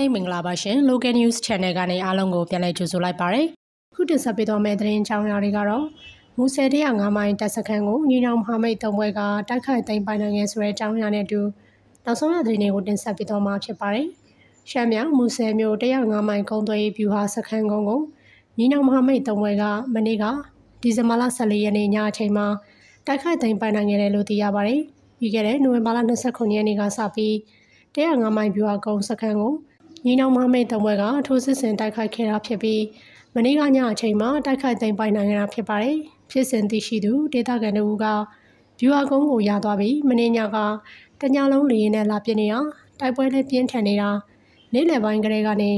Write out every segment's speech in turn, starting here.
မင်္ဂလာပါရှင် Local News Channel ကနေအားလုံးကိုပြန်လည်ကြိုဆိုလိုက်ပါရစေ။ခုတင်ဆက်ပေးသွားမယ့်သတင်းကြောင်းရာတွေကတော့မူဆယ်105မိုင်တပ်စခန်းကိုညီနောင်မဟာမိတ်3ဘွဲကတိုက်ခိုက်သိမ်းပိုင်နိုင်ခဲ့ဆိုတဲ့အကြောင်းအရာနဲ့အတူနောက်ဆုံးရသတင်းတွေကိုတင်ဆက်ပေးသွားမှာဖြစ်ပါတယ်။ရှမ်းမြောက်မူဆယ်မြို့105မိုင်ကုန်းသွေးဗျူဟာစခန်းကုန်းကိုညီနောင်မဟာမိတ်3ဘွဲကမနေ့ကဒီဇင်ဘာလ14ရက်နေ့ညအချိန်မှာတိုက်ခိုက်သိမ်းပိုင်နိုင်ခဲ့တယ်လို့သိရပါတယ်။ပြီးခဲ့တဲ့နိုဝင်ဘာလ29ရက်နေ့ကစပြီး105မိုင်ဗျူဟာကုန်းစခန်းကိုညီနောင်မဟာမိတ်3ဘွဲကထိုးစစ်ဆင်တိုက်ခိုက်ခဲ့တာဖြစ်ပြီးမနေ့ကညအချိန်မှာတိုက်ခိုက်သိမ်းပိုင်နိုင်ခဲ့တာဖြစ်ပါတယ်။ဖြစ်စဉ်သိရှိသူဒေသခံတို့ကဗျူဟာကုန်းကိုရသွားပြီးမနေ့ညကတညလုံးလေရင်နဲ့လာပြနေတာတိုက်ပွဲလည်းပြင်းထန်နေတာနေ့လယ်ပိုင်းကလေးကနေည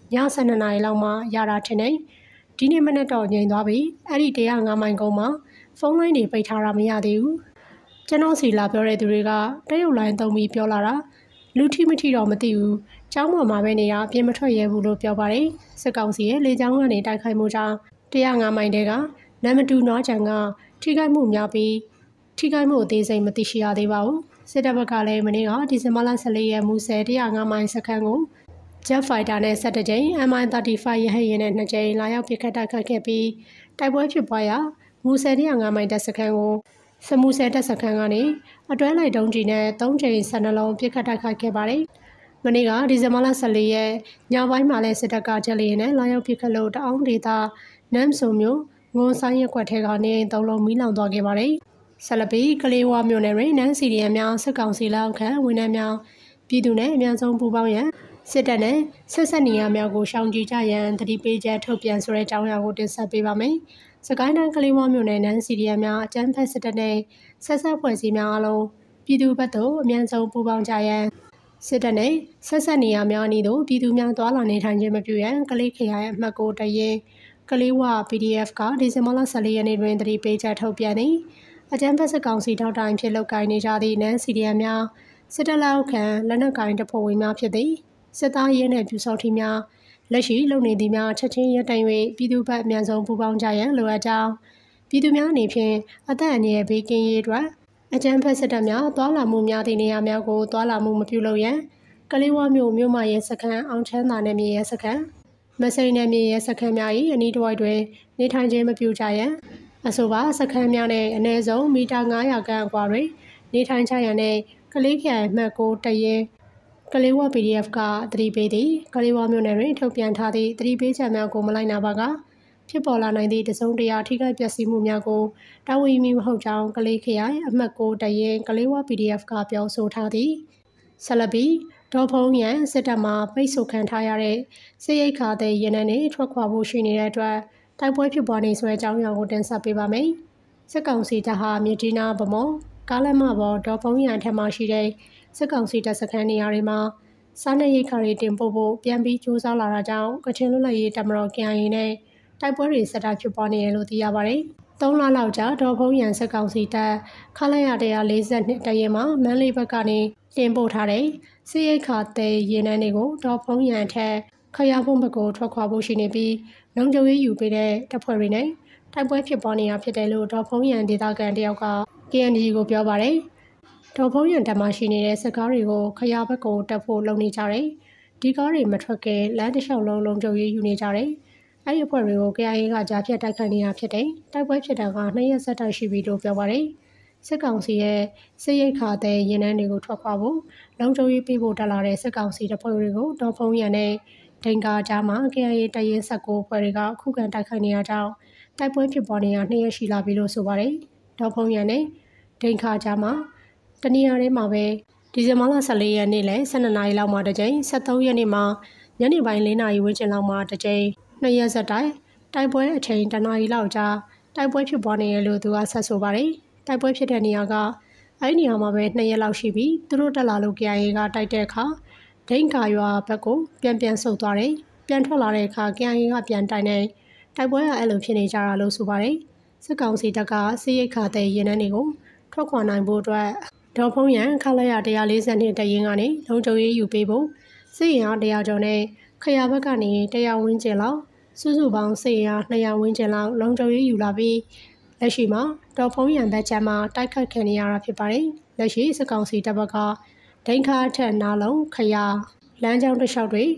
12နာရီလောက်မှရတာထင်တယ်။ဒီနေ့မနေ့တော့ငြိမ်သွားပြီးအဲ့ဒီ105မိုင်ကုန်းမှာဖုန်းလိုင်းတွေပိတ်ထားတာမရသေးဘူး။ကျွန်တော်စီလာပြောတဲ့သူတွေကတရုတ်လိုင်းသုံးပြီးပြောလာတာလူထိမထိတော့မသိဘူး။ကျောင်းပေါ်မှာပဲနေတာအပြင်မထွက်ရဲဘူးလို့ပြောပါတယ်။စစ်ကောင်စီရဲ့လေကြောင်းကနေတိုက်ခိုက်မှုကြောင့်105မိုင်တဲကနမ်မတူနွားချံကထိခိုက်မှုများပြီးထိခိုက်မှုအသေးစိတ်မသိရှိရသေးပါဘူး။စစ်တပ်ဘက်ကလည်းမနေ့ကဒီဇင်ဘာလ14ရက်မူဆယ်105မိုင်စခန်းကိုJet Fighter နဲ့17ကြိမ် MI-35 ရဟတ်ယာဉ်နဲ့2ကြိမ်လာရောက်ပစ်ခတ်တိုက်ခိုက်ခဲ့ပြီးတိုက်ပွဲဖြစ်ပွားရာမူဆယ်105မိုင်တပ်စခန်းကိုစမူဆယ်တပ်စခန်းကနေအတွဲလိုက်တုံးကြီးနဲ့3ကြိမ်12လုံးပစ်ခတ်တိုက်ခိုက်ခဲ့ပါတယ်။မနေ့ကဒီဇင်ဘာလ14ရက်ညပိုင်းမှာလည်းစစ်တပ်ကဂျက်လီနဲ့လာရောက်ပစ်ခတ်လို့တအောင်းဒေသနမ်ဆုံမြို့ငွန်ဆိုင်ရက်ကွက်ထဲကနေ3လုံးမီးလောင်သွားခဲ့ပါတယ်။ဆက်လက်ပြီးကလေးဝါမြို့နယ်တွင်နန်းစီရီယံများစစ်ကောင်စီလက်အောက်ခံဝန်ထမ်းများပြည်သူနဲ့အများဆုံးပူးပေါင်းရန်စစ်တပ်နဲ့ဆက်ဆက်နေရများကိုရှောင်ကြဉ်ကြရန်တတိပေးချက်ထုတ်ပြန်ဆိုတဲ့အကြောင်းအရာကိုတင်ဆက်ပေးပါမယ်။စကိုင်းတိုင်းကလေးဝါမြို့နယ်နန်းစီရီယံများအကြမ်းဖက်စစ်တပ်နဲ့ဆက်ဆက်ဖွဲ့စည်းများအလုံးပြည်သူဘက်သို့အများဆုံးပူးပေါင်းကြရန်စစ်တပ်နဲ့ဆက်ဆက်နေရများအနည်းသို့ပြည်သူများသွားလာနေထိုင်ခြင်းမပြုရန်ကလေးခရိုင်အမှတ်9တရင်ကလေးဝ PDF ကဒီဇင်ဘာလ14ရက်နေ့တွင်တတိပေးချက်ထုတ်ပြန်သည်အကြမ်းဖက်စစ်ကောင်စီထောက်တိုင်ဖြစ်လုပ်ကိုင်နေကြသည့်နန်းစီရီယံများစစ်တပ်လက်အောက်ခံလက်နက်ကိုင်တပ်ဖွဲ့ဝင်များဖြစ်သည်စစ်သားရဲနဲ့ပြူစောထီများလက်ရှိလုပ်နေသည်များချက်ချင်းရပ်တန့်၍ပြည်သူ့ဘက်အများဆုံးပူးပေါင်းကြရန်လိုအပ်ကြောင်းပြည်သူများအနေဖြင့်အသက်အန္တရာယ်ဘေးကင်းရေးအတွက်အကြမ်းဖက်စစ်တပ်များသွာလာမှုများသည့်နေရာများကိုသွာလာမှုမပြုလုပ်ရန်ကလေးဝမြို့မြို့မရဲစခန်းအောင်ချမ်းသာနယ်မြေရဲစခန်းမစိန်နယ်မြေရဲစခန်းများ၏အနီးတစ်ဝိုက်တွင်နေထိုင်ခြင်းမပြုကြရန်အဆိုပါစခန်းများနှင့်အနည်းဆုံးမီတာ900ခန့်အကွာတွင်နေထိုင်ကြရန်နှင့်ကလေးခရိုင်မှတ်9တရင်ကလေးဝ PDF ကသတိပေးသည်ကလေးဝမြို့နယ်တွင်ထုတ်ပြန်ထားသည့်သတိပေးချက်များကိုမလိုက်နာပါကဖြစ်ပေါ်လာနိုင်သည့်တစုံတရာထိခိုက်ပျက်စီးမှုများကိုတာဝန်ယူမည်မဟုတ်ကြောင်းကလေးခရိုင်အမှတ်9တရင်ကလေးဝ PDF ကပြောဆိုထားသည်ဆက်လက်ပြီးဒေါ်ဖုံးရန်စစ်တပ်မှပိတ်ဆို့ခံထားရတဲ့စစ်ရိတ်ခါတဲ့ရင်းနှန်းတွေထွက်ခွာဖို့ရှိနေတဲ့အတွက်တိုက်ပွဲဖြစ်ပွားနေဆိုတဲ့အကြောင်းအရာကိုတင်ဆက်ပေးပါမယ်စစ်ကောင်စီတပ်ဟာမြစ်တီနာဗမောကားလမ်းမပေါ်ဒေါ်ဖုံးရန်ထက်မှရှိတဲ့စစ်ကောင်စီတပ်စခန်းနေရာတွေမှာစားနပ်ရိက္ခာတွေတင်ပို့ဖို့ပြန်ပြီးစူးစမ်းလာတာကြောင့်ကချင်လွတ်လပ်ရေးတပ်မတော် KIA နဲ့တိုက်ပွဲတွေဆက်တိုက်ဖြစ်ပွားနေတယ်လို့သိရပါတယ်။3လလောက်ကြာဒေါ်ဖုံးရန်စစ်ကောင်စီတပ်ခလာရ142တရင်မှာမန်းလေးဘက်ကနေတင်ပို့ထားတဲ့စစ်ရိက္ခာတဲ့ရင်းနှန်းတွေကိုဒေါ်ဖုံးရန်ထက်ခရဖုံးဘက်ကိုထွက်ခွာဖို့ရှိနေပြီးလုံခြုံရေးယူပေးတဲ့တပ်ဖွဲ့တွေနဲ့တိုက်ပွဲဖြစ်ပွားနေတာဖြစ်တယ်လို့ဒေါ်ဖုံးရန်ဒေသခံတယောက်က KNG ကိုပြောပါတယ်။ဒေါ်ဖုံးရန်တပ်မှရှိနေတဲ့စစ်ကားတွေကိုခရဘက်ကိုတက်ဖို့လုပ်နေကြတယ်။ဒီကားတွေမထွက်ခင်လမ်းတစ်လျှောက်လုံးလုံခြုံရေးယူနေကြတယ်။အဲဒီအဖွဲ့တွေကို KIA ကကြားဖြတ်တိုက်ခိုက်နေတာဖြစ်တယ်။တိုက်ပွဲဖြစ်တာက2ရက်ဆက်တိုက်ရှိပြီလို့ပြောပါတယ်။စစ်ကောင်စီရဲ့စစ်ရိတ်ခါတဲ့ရင်းနှန်းတွေကိုထွက်ခွာဖို့လုံခြုံရေးပေးဖို့တက်လာတဲ့စစ်ကောင်စီတပ်ဖွဲ့တွေကိုဒေါ်ဖုံးရန်နဲ့ဒိန်ကာကြားမှာ KIA တရင်19ဖွဲ့တွေကခုခံတိုက်ခိုက်နေရကြောင်းတိုက်ပွဲဖြစ်ပွားနေတာ2ရက်ရှိလာပြီလို့ဆိုပါတယ်။ဒေါ်ဖုံးရန်နဲ့ဒိန်ကာကြားမှာတနင်္လာနေ့မှာပဲဒီဇင်ဘာလ14ရက်နေ့လယ်12နာရီလောက်မှာတစ်ကြိမ်13ရက်နေ့မှာညနေပိုင်း4နာရီဝန်းကျင်လောက်မှာတစ်ကြိမ်2ရက်ဆက်တိုက်ပွဲအချိန်1နာရီလောက်ကြာတိုက်ပွဲဖြစ်ပွားနေရလို့သူကဆက်ဆိုပါတယ်တိုက်ပွဲဖြစ်တဲ့နေရာကအဲဒီနေရာမှာပဲ2ရက်လောက်ရှိပြီးသူတို့တက်လာလို့ KIA ကတိုက်တဲ့အခါဒိန်ကာရွာဘက်ကိုပြန်ဆုတ်သွားတယ်ပြန်ထွက်လာတဲ့အခါ KIA ကပြန်တိုက်နေတိုက်ပွဲကအဲ့လိုဖြစ်နေကြတာလို့ဆိုပါတယ်စစ်ကောင်စီတပ်ကစစ်ရိတ်ခါတဲ့ရင်းနှန်းတွေကိုထွက်ခွာနိုင်ဖို့အတွက်ဒေါ်ဖုံးရန်ခလာရ142တရင်ကနေလုံခြုံရေးယူပေးဖို့စစ်ရင်အား100ကျော်နဲ့ခရဘက်ကနေ100ဝန်းကျင်လောက်စုစုပေါင်းစစ်ရင်အား200ဝန်းကျင်လောက်လုံခြုံရေးယူလာပြီးလက်ရှိမှာဒေါ်ဖုံးရန်ဘက်ချမ်းမှာတိုက်ခတ်ခံနေရတာဖြစ်ပါတယ်လက်ရှိစစ်ကောင်စီတပ်ဘက်ကဒိန်ခါထက်နာလုံးခရလမ်းကြောင်းတစ်လျှောက်တွေ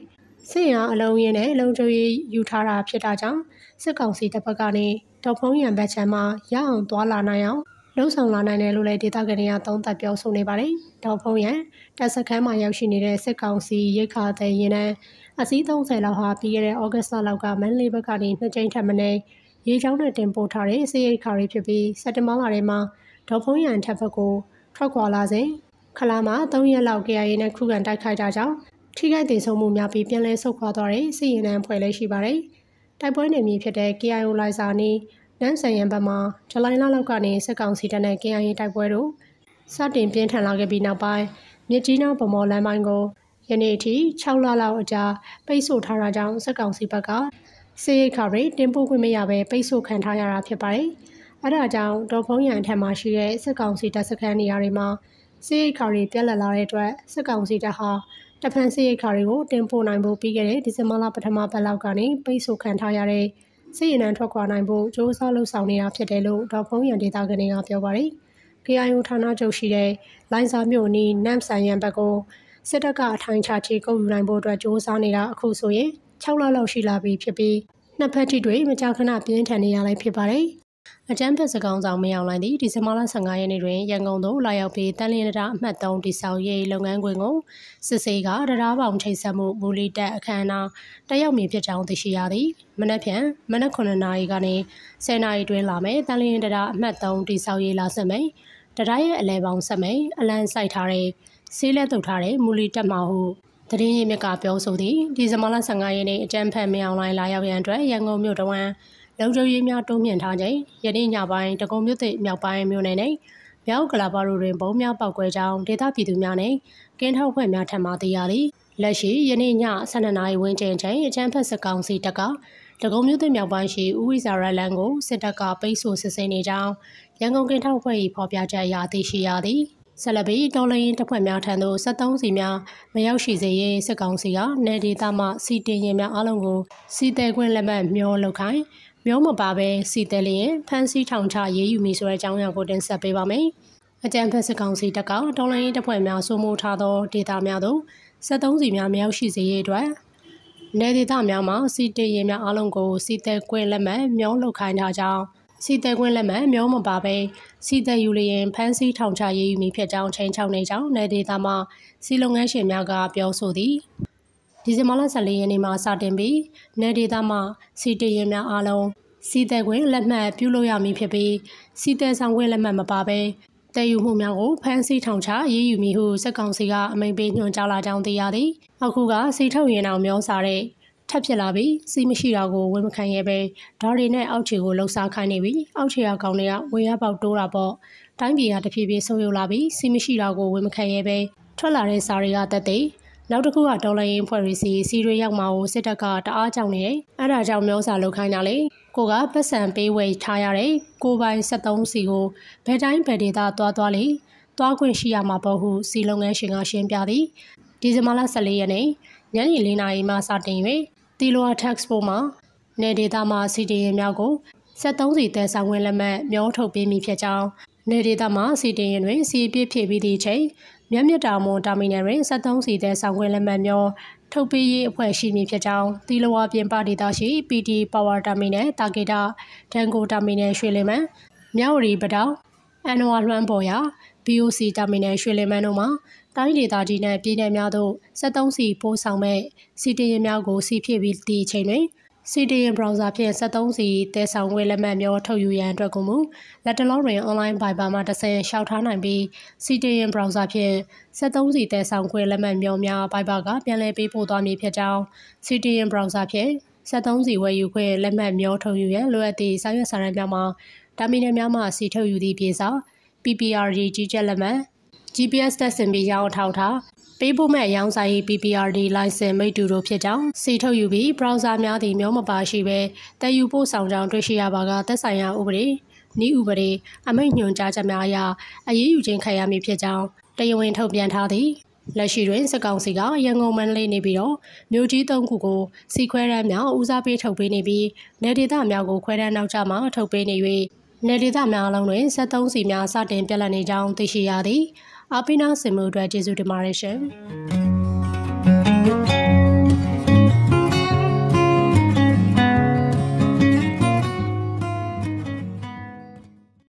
စစ်ရအလုံးရင်းနဲ့လုံခြုံရေးယူထားတာဖြစ်တာကြောင့်စစ်ကောင်စီတပ်ဖက်ကနေဒေါ်ဖုံးရံဘက်ချမ်းမှာရအောင်သွားလာနိုင်အောင်လှုံ့ဆော်လာနိုင်တယ်လို့လည်းဒေသခံတွေကသုံးသပ်ပြောဆိုနေပါတယ်။ဒေါ်ဖုံးရံတပ်စခန်းမှာရောက်ရှိနေတဲ့စစ်ကောင်စီရိတ်ခါတဲ့ရင်နဲ့အစီး30လောက်ဟာပြီးခဲ့တဲ့ဩဂတ်စ်လလောက်ကမန္တလေးဘက်ကနေ2ကြိမ်ထပ်မံရေချောင်းနဲ့တင်ပို့ထားတဲ့စစ်ရိတ်ခါတွေဖြစ်ပြီးစက်တင်ဘာလထဲမှာဒေါ်ဖုံးရံထပ်ဘက်ကိုထွက်ခွာလာစဉ်ခလာမှာ3ရက်လောက် KIA နဲ့ခုခံတိုက်ခိုက်တာကြောင့်ထိခိုက်ဒေဆုံးမှုများပြီးပြန်လည်ဆုတ်ခွာသွားတဲ့စစ်ရင်တန်းဖွဲ့လည်းရှိပါတယ်။တိုက်ပွဲနယ်မြေဖြစ်တဲ့ KIO လိုင်စာနီးနန်းဆန်ရန်ဘက်မှာဇူလိုင်လလောက်ကနေစစ်ကောင်စီတပ်နဲ့ KIA တိုက်ပွဲတို့စတင်ပြင်းထန်လာခဲ့ပြီးနောက်ပိုင်းမြစ်ကြီးနားဗမော်လမ်းပိုင်းကိုယနေ့အထိ6လလောက်အကြာပိတ်ဆို့ထားတာကြောင့်စစ်ကောင်စီဘက်ကစစ်ရိတ်ခါတွေတင်ပို့ခွင့်မရဘဲပိတ်ဆို့ခံထားရတာဖြစ်ပါတယ်။အဲဒါကြောင့်ဒေါ်ဖုံးရံထက်မှာရှိတဲ့စစ်ကောင်စီတပ်စခန်းနေရာတွေမှာစစ်ရိတ်ခါတွေပြက်လက်လာတဲ့အတွက်စစ်ကောင်စီတပ်ဟာတဖန်စစ်ရိတ်ခါတွေကိုတင်ပို့နိုင်ဖို့ပြီးခဲ့တဲ့ဒီဇင်ဘာလပထမပတ်လောက်ကနေပိတ်ဆို့ခံထားရတဲ့စစ်ရင်တန်းထွက်ခွာနိုင်ဖို့စ조사လှုပ်ဆောင်နေတာဖြစ်တယ်လို့ဒေါ်ဖုံးရံဒေသခံတွေကပြောပါတယ်။ KIO ဌာနချုပ်ရှိတဲ့လိုင်စာမြို့နီးနမ်ဆန်ရန်ဘက်ကိုစစ်တပ်ကအထိုင်ချခြေကုပ်ယူနိုင်ဖို့အတွက်စ조사နေတာအခုဆိုရင်6လလောက်ရှိလာပြီဖြစ်ပြီးနှစ်ဖက်ထိတွေ့မကြာခဏပြင်းထန်နေရလိုက်ဖြစ်ပါတယ်။အကြမ်းဖက်စကောင်ဆောင်မရောက်လိုက်သည့်ဒီဇင်ဘာလ15ရက်နေ့တွင်ရန်ကုန်သို့လာရောက်ပြီးတန်လျင်တရားအမှတ်3တိဆောက်ရေးလုပ်ငန်းခွင်ကိုစစ်ဆေးကတရားပေါင်ချိတ်ဆက်မှုမူလီတက်အခမ်းအနားတက်ရောက်မည်ဖြစ်ကြောင်းသိရှိရသည်မနက်ဖြန်မနက်9နာရီကနေ10နာရီတွင်လာမယ်တန်လျင်တရားအမှတ်3တိဆောက်ရေးလာဆက်မယ်တရားရဲ့အလဲပေါင်းဆက်မယ်အလံစိုက်ထားတဲ့ဆေးလက်တုပ်ထားတဲ့မူလီတက်မှာဟုတရင်ရင်မြကပြောဆိုသည်ဒီဇင်ဘာလ15ရက်နေ့အကြမ်းဖက်မအောင်လိုင်းလာရောက်ရန်အတွက်ရန်ကုန်မြို့တဝမ်းလုံခြုံရေးများတိုးမြင့်ထားချိန်ယနေ့ညပိုင်းတကုံမြို့သစ်မြောက်ပိုင်းမြို့နယ်နဲ့မြောက်ကလာပါတို့တွင်ပုံများပောက်ကွဲကြောင်းဒေသပြည်သူများနဲ့ကင်းထောက်ဖွဲ့များထံမှသိရသည်လက်ရှိယနေ့ည12နာရီဝန်းကျင်ချိန်အကြမ်းဖက်စစ်ကောင်စီတပ်ကတကုံမြို့သစ်မြောက်ပိုင်းရှိဦးဝိဇာရလန်ကိုစစ်တပ်ကပိတ်ဆို့စစ်ဆေးနေကြောင်းရန်ကုန်ကင်းထောက်ဖွဲ့၏ဖော်ပြချက်အရသိရှိရသည်ဆက်လက်ပြီးတော်လှန်ရေးတပ်ဖွဲ့များထံသို့73စီများမရောက်ရှိစေရေးစစ်ကောင်စီကနယ်ဒေသမှစီတင်ရင်များအလုံးကိုစီတဲခွင့်လက်မှတ်မျောလောက်ခိုင်းမျိုးမပါပဲစီတဲလျင်ဖမ်းဆီးထောင်ချရေးယူမည်ဆိုတဲ့အကြောင်းအရာကိုတင်ဆက်ပေးပါမယ်။အကြံဖက်စစ်ကောင်စီတပ်ကတော်လှန်ရေးတပ်ဖွဲ့များစိုးမိုးထားသောဒေသများသို့73စီများမရောက်ရှိစေရေးအတွက်နယ်ဒေသများမှာစီတဲရင်များအလုံးကိုစီတဲခွင့်လက်မှတ်မျောလောက်ခိုင်းထားကြောင်းစီတဲခွင့်လက်မှတ်မျိုးမပါပဲစီတဲယူလျင်ဖမ်းဆီးထောင်ချရေးယူမည်ဖြစ်ကြောင်းချိန်ချောက်နေကြောင်းနယ်ဒေသမှာစီလုပ်ငန်းရှင်များကပြောဆိုသည်ဒီဇင်ဘာလ14ရက်နေ့မှာစတင်ပြီးနယ်ဒေသမှာစီတရင်များအားလုံးစီတဲခွင့်လက်မှတ်ပြုလုပ်ရမည်ဖြစ်ပြီးစီတဲဆောင်ခွင့်လက်မှတ်မပါဘဲတည်ယူမှုများကိုဖမ်းဆီးထောင်ချရေးယူမည်ဟုစစ်ကောင်စီကအမိန့်ပေးညွှန်ကြားလာကြောင်းသိရသည်အခုကစီထုတ်ရင်အောင်မျောစားတဲ့ထပ်ဖြစ်လာပြီးစီမရှိတာကိုဝန်မခံရဲပဲဓာရီနဲ့အောက်ခြေကိုလှုပ်ရှားခိုင်းနေပြီးအောက်ခြေအကောင်တွေကဝေရပေါက်တိုးတာပေါ့တိုင်းပြည်ကတဖြည်းဖြည်းဆုပ်ယုပ်လာပြီးစီမရှိတာကိုဝန်မခံရဲပဲထွက်လာတဲ့စာတွေကတက်တဲ့နောက်တစ်ခုကဒေါ်လာရင်းဖွဲ့ရီစီတွေရောက်မှာကိုစစ်တပ်ကတအားကြောက်နေတယ်။အဲဒါကြောင့်မျိုးစာလုပ်ခိုင်းတာလေ။ကိုကပတ်စံပေးဝယ်ထားရတဲ့ကိုပိုင်73စီကိုဘယ်တိုင်းဘယ်ဒေသသွားလေ။သွားခွင့်ရှိရမှာပေါ့ဟုစီလုပ်ငန်းရှင်ကရှင်းပြသည်။ဒီဇင်ဘာလ14ရက်နေ့ညနေ4နာရီမှစတင်၍တီလိုအာတက်စ်ပိုမှာနယ်ဒေသမှာစီတီရင်များကို73စီတဲဆောင်ဝင်လက်မှတ်မျောထုတ်ပေးမိဖြစ်ကြောင်းနယ်ဒေသမှာစီတီရင်တွင်စီပြည့်ဖြည့်ပြီးသည့်ချိန်မြတ်မြတ်တာမွန်တာမီနယ်တွင်73စီတဲ့ဆောင်ခွင့်လက်မှတ်မျိုးထုတ်ပေးရေးအဖွဲ့ရှိမည်ဖြစ်ကြောင်းတီလဝါပြင်ပဒေသရှိ PD Power တာမီနယ်တာဂေတာဒန်ကိုတာမီနယ်ရွှေလင်မန်းမြောက်ရီပတောင်အန်နဝါလွှမ်းပေါ်ရာ BOC တာမီနယ်ရွှေလင်မန်းတို့မှာတိုင်းဒေသကြီးနဲ့ပြည်နယ်များသို့73စီပို့ဆောင်မဲ့စီတီရင်များကိုစီဖြည့်ပြီးသည့်အချိန်တွင်စီတီရင် browser ဖြင့်73စီတဲဆောင်ခွင့်လက်မှတ်မျိုးထုတ်ယူရန်အတွက်ကိုမူလက်တလုံးတွင် online Viber မှာတစ်ဆင့်ရှောက်ထားနိုင်ပြီးစီတီရင် browser ဖြင့်73စီတဲဆောင်ခွင့်လက်မှတ်မျိုးများ Viber ကပြန်လည်ပေးပို့သွားမည်ဖြစ်ကြောင်းစီတီရင် browser ဖြင့်73စီဝယ်ယူခွင့်လက်မှတ်မျိုးထုတ်ယူရန်လိုအပ်သည့်စာရွက်စာတမ်းများမှာတာမီနယ်များမှစီထုတ်ယူသည့်ပြေစာ PPRD ကြီးကြပ်လက်မှတ် GPS တက်ဆင်ပြီးရောင်းထောက်ထားပေးပို့မဲ့ရောင်းဆိုင် PPRD license မိတ္တူတို့ဖြစ်ကြောင်းစီထုတ်ယူပြီး browser များသည့်မျိုးမပါရှိပဲတည်ယူပို့ဆောင်ကြောင်းတွေ့ရှိရပါကသက်ဆိုင်ရာဥပဒေနည်းဥပဒေအမိန့်ညွှန်ကြားချက်များအရအရေးယူခြင်းခံရမည်ဖြစ်ကြောင်းတရားဝင်ထုတ်ပြန်ထားသည်လက်ရှိတွင်စစ်ကောင်စီကရန်ကုန်မန္တလေးနေပြီးတော့မြို့ကြီး၃ခုကိုစီခွဲတန်းများဦးစားပေးထုတ်ပေးနေပြီးနယ်ဒေသများကိုခွဲတန်းနောက်ကျမှထုတ်ပေးနေ၍နယ်ဒေသများအလုံးတွင်73စီများစတင်ပြက်လက်နေကြောင်းသိရှိရသည်အပိနာစင်မှုအတွက်ကျေးဇူးတင်ပါတယ်ရှင်